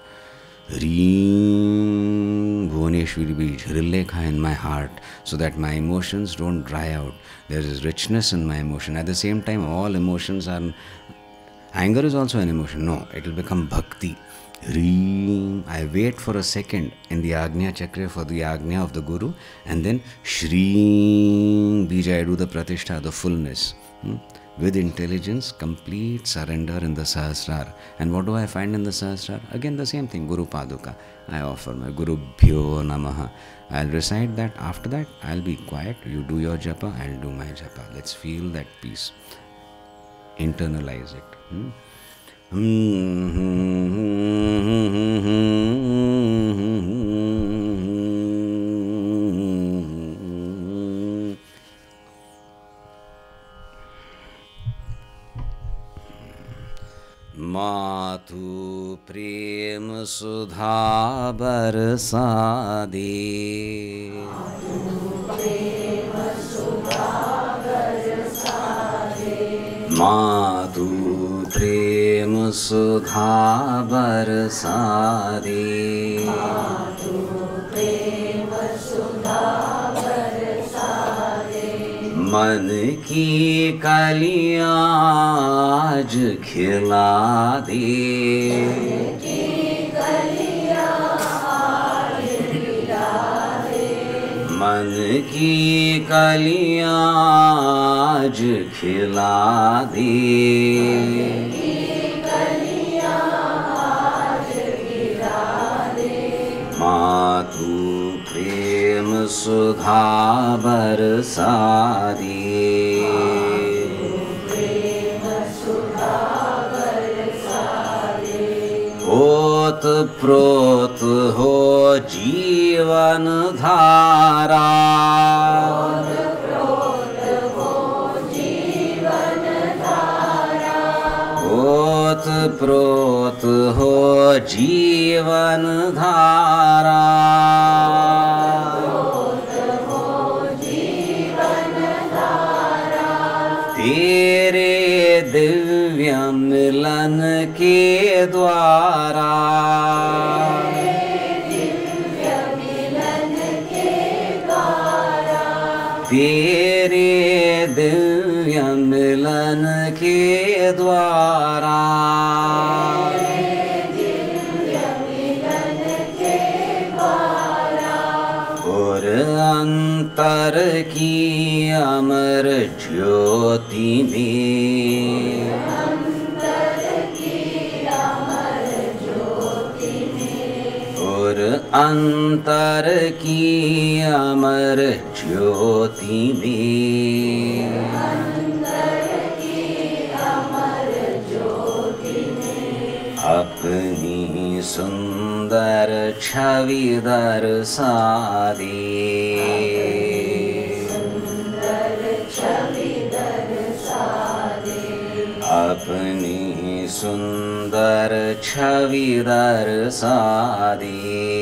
Reem Bhuvneshwari Bij, Rilekha in my heart, so that my emotions don't dry out. There is richness in my emotion. At the same time, all emotions are. Anger is also an emotion. No, it will become bhakti. Reem. I wait for a second in the Agnya Chakra for the Agnya of the Guru, and then Shri Bija, I do the Pratishtha, the fullness. Hmm? With intelligence, complete surrender in the Sahasrar. And what do I find in the Sahasrar? Again the same thing, Guru Paduka. I offer my Guru Bhyo Namaha. I'll recite that. After that, I'll be quiet. You do your japa, I'll do my japa. Let's feel that peace. Internalize it. Hmm? Matu prem sudha barsa de, Matu prem sudha barsa de, मन की कलियां आज खिला दे, मन की कलियां आज खिला दे, मातु प्रेम सुधा बरसा दे, ओत प्रोत हो जीवन धारा, ओत प्रोत हो जीवन धारा, तेरे दिव्य मिलन के द्वारा, तेरे दिव्य मिलन के द्वारा, और अंतर की अमर ज्योति में, और अंतर की अमर ज्योति में, अपनी सुंदर छवि दर्शा दे, अपनी सुंदर छवि दर्शादी,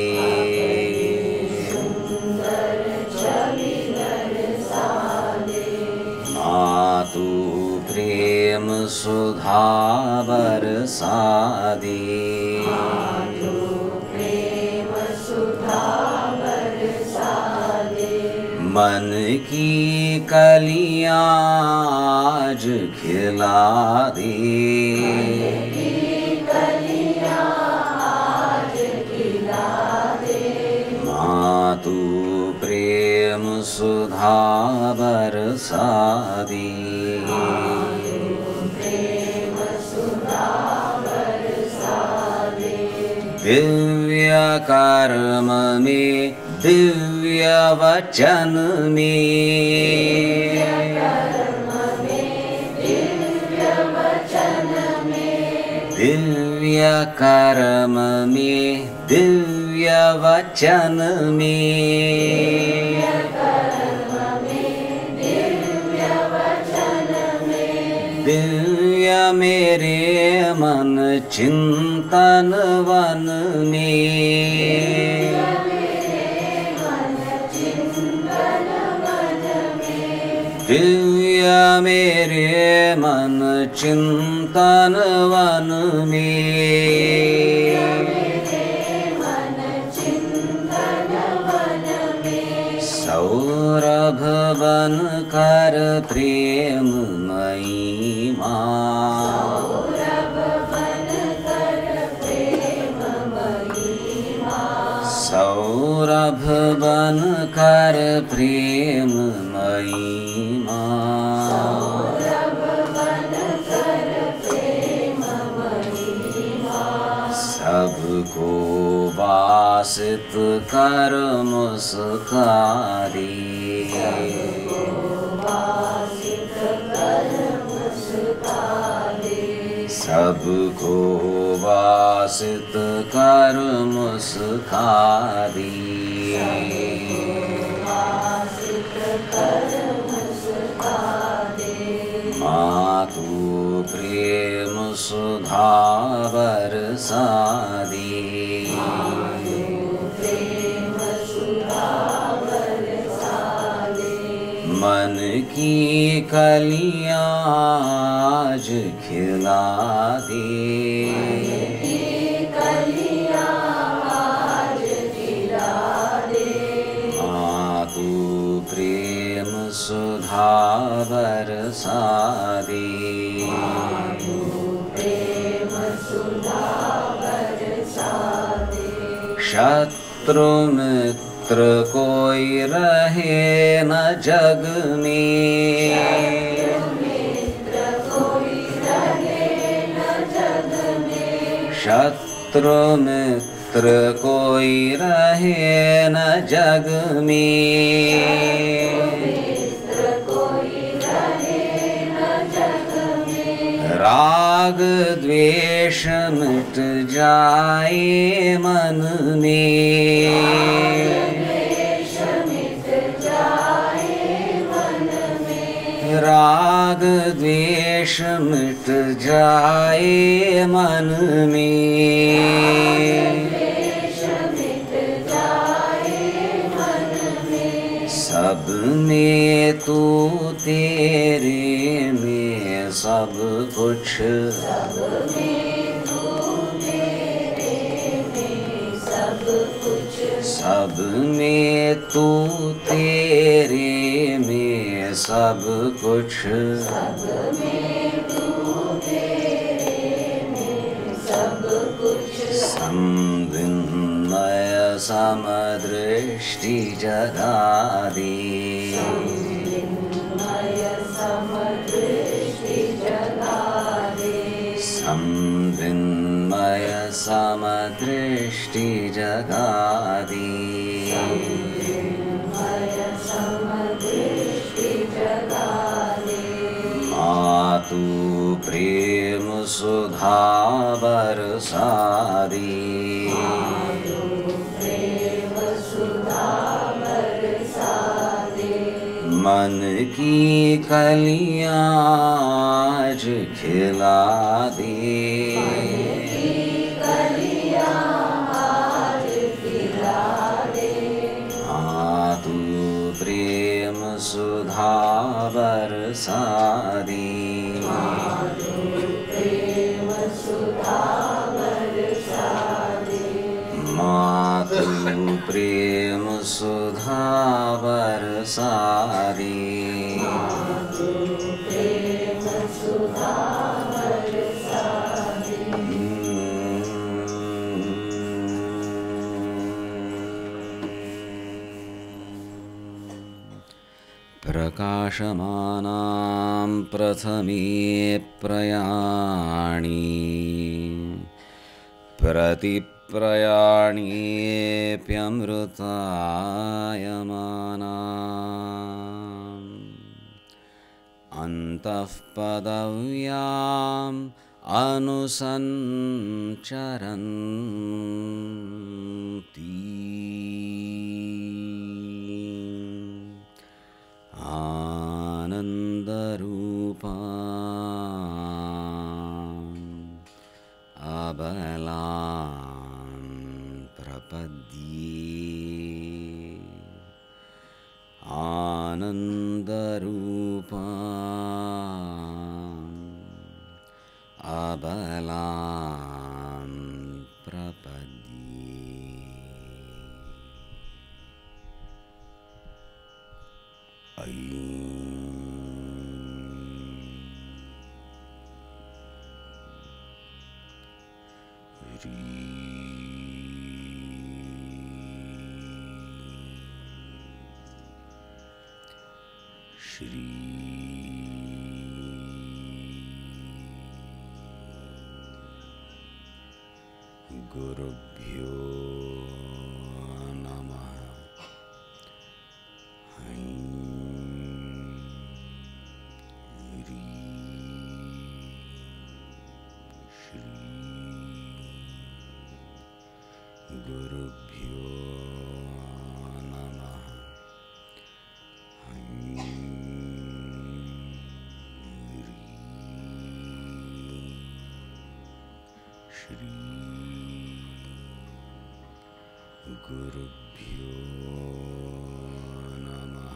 मातु प्रेम सुधा बरसादी, मन की कलियां आज खिला दी, मातु प्रेम सुधा बरसादी, दिव्य कर्म में दिव्य वचन में, दिव्य कर्म में दिव्य वचन में, दिव्य मेरे मन चिंतन वन में, दिव्य मेरे मन चिंतन वन में, सौरभ बन कर प्रेम मई माँ, सौरभ बन कर प्रेम मई माँ, सबको वासित कर मुस्कारी, सबको वासित कर मुस्कारी, मातु प्रेम सुधा बरसादी, मन की कलियां आज खिला दी, मातु प्रेम सुधा बरसादी, शत्रु मित्र कोई रहे न जग में, शत्रु मित्र कोई रहे न जग में, राग द्वेष मिट जाए मन में, राग द्वेष मिट जाए मन में, सब में तू तेरे में सब कुछ, सब में तू तेरे में सब कुछ, संविन्मय समदृष्टि जगा दी, संविन्मय समदृष्टि जगा दी, मातु प्रेम सुधा बरसादी, मन की कलियां आज खिला दे, हाँ तू प्रेम सुधा बरसा दे, माँ तू प्रेम सुधा बरसा दे, प्रकाशमानां प्रथमे प्रयाणी प्रतिप्रयाणीप्यमृतायमानाम् अन्तः पदव्याम् अनुसञ्चरन्ति आनन्दरूपा अबलां प्रपद्ये, आनन्दरूपा अबलां प्रपद्ये। Shri Gurubhyo Namah. Gurubhyo Namah. Shri Gurubhyo Namah.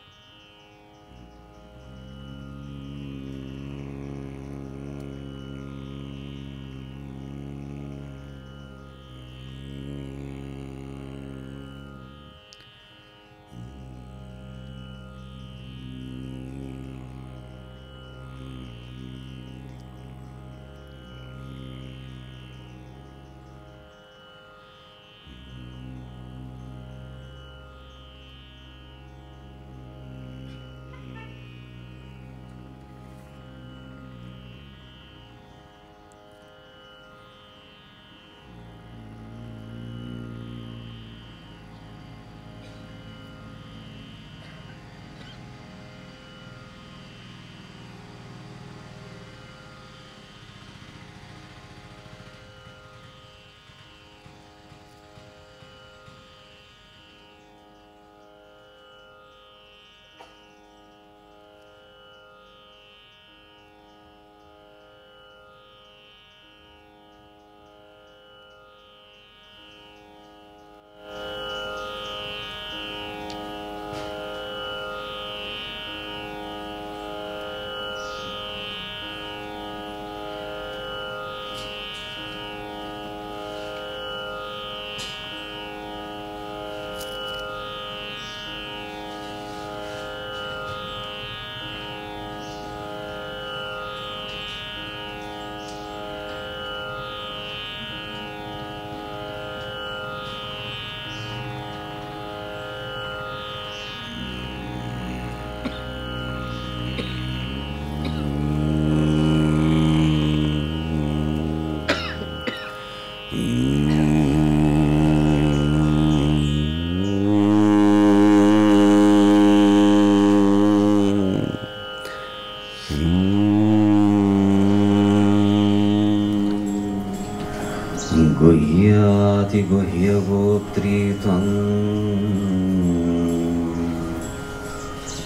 Guhyati guhyagotri tang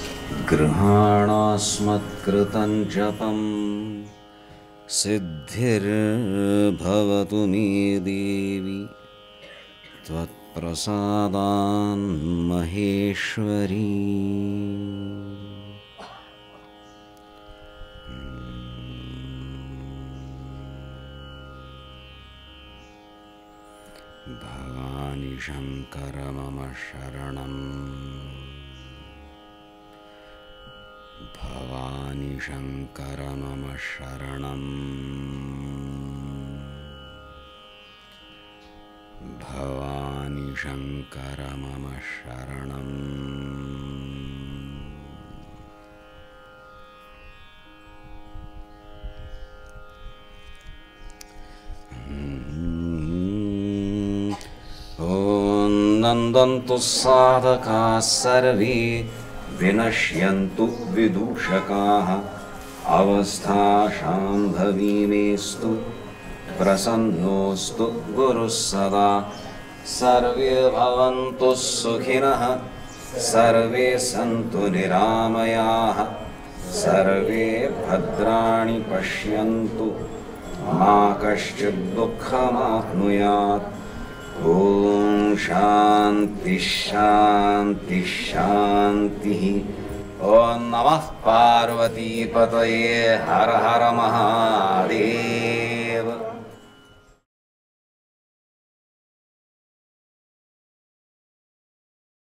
गृहाणास्मत्कृतं जपं सिद्धिर्भवतु मे देवी त्वत्प्रसादान् महेश्वरी। भवानि शङ्कर मम शरणम्, भवानि शङ्कर मम शरणम्, भवानि शङ्कर मम शरणम्। ॐ नन्दन्तु साधकाः सर्वे, विनश्यन्तु विदूषकाः, अवस्थाशाम्भवी मेस्तु प्रसन्नोऽस्तु गुरुः सदा। सर्वे भवन्तु सुखिनः, सर्वे सन्तु निरामयाः, सर्वे भद्राणि पश्यन्तु, मा कश्चित् दुःखमाप्नुयात्। ॐ शान्ति शान्ति शान्तिः। ॐ नमः पार्वतीपतये, हर हर महादेव।